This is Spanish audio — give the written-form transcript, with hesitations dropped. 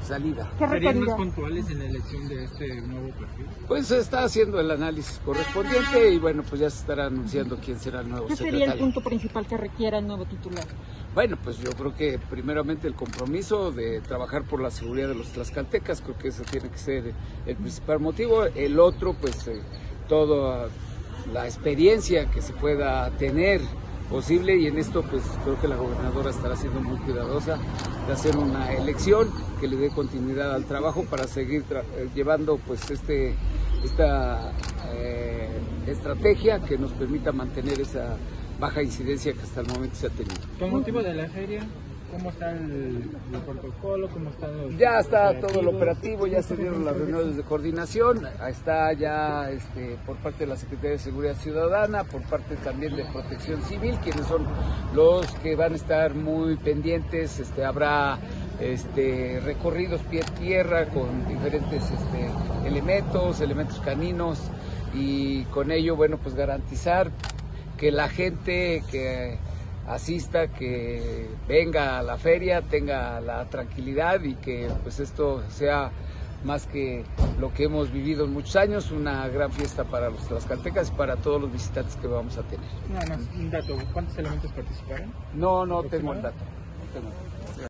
salida. ¿Serían más puntuales en la elección de este nuevo perfil? Pues se está haciendo el análisis correspondiente y bueno, pues ya se estará anunciando quién será el nuevo secretario. ¿Qué sería el punto principal que requiera el nuevo titular? Bueno, pues yo creo que primeramente el compromiso de trabajar por la seguridad de los tlaxcaltecas, creo que ese tiene que ser el principal motivo. El otro, pues toda la experiencia que se pueda tener posible, y en esto pues creo que la gobernadora estará siendo muy cuidadosa de hacer una elección que le dé continuidad al trabajo para seguir llevando pues esta estrategia que nos permita mantener esa baja incidencia que hasta el momento se ha tenido. Con motivo de la feria, ¿cómo está el protocolo? ¿Cómo están los Ya está todo el operativo, ya se dieron las reuniones de coordinación, está ya por parte de la Secretaría de Seguridad Ciudadana, por parte también de Protección Civil, quienes son los que van a estar muy pendientes. Habrá recorridos pie a tierra con diferentes elementos caninos, y con ello, bueno, pues garantizar que la gente que asista, que venga a la feria, tenga la tranquilidad y que pues esto sea más que lo que hemos vivido en muchos años, una gran fiesta para los tlaxcaltecas y para todos los visitantes que vamos a tener. Nada más, un dato, ¿cuántos elementos participaron? No tengo el dato.